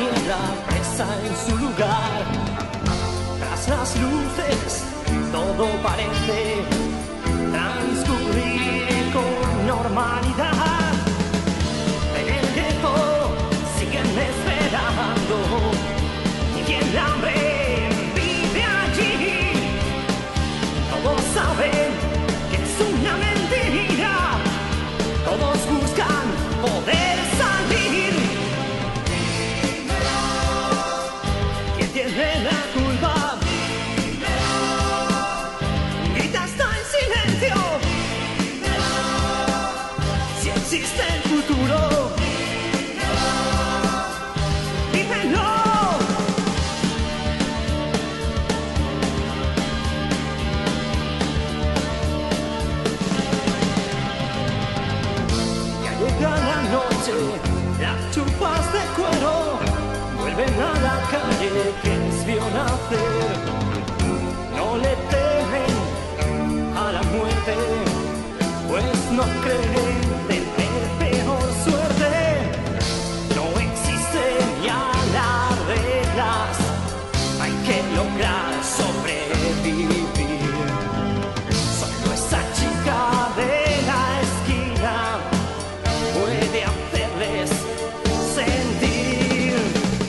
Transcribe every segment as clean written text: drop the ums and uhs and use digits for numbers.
niebla presa en su lugar. Tras las luces todo parece transcurrir con normalidad. En el gueto siguen esperando y el hambre vive allí. Todos saben que es una mentira, todos buscan poder salir. ¿Quién tiene la culpa? Grita hasta en silencio. Si existe el futuro, dímelo. Ya llega la noche, las chupas de cuero vuelven a la calle que les vio nacer. No le temen a la muerte, pues no creen tener peor suerte. No existen ya las reglas, hay que lograr sobrevivir. Solo esa chica de la esquina puede hacerles sentir.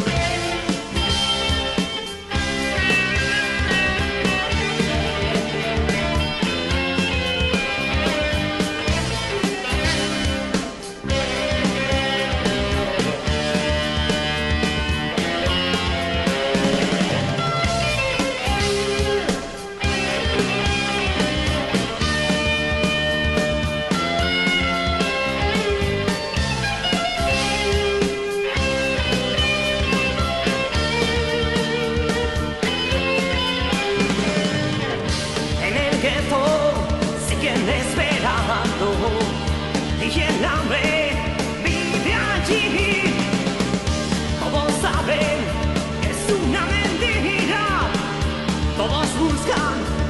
Siguen esperando y el hambre vive allí. Todos saben que es una mentira, todos buscan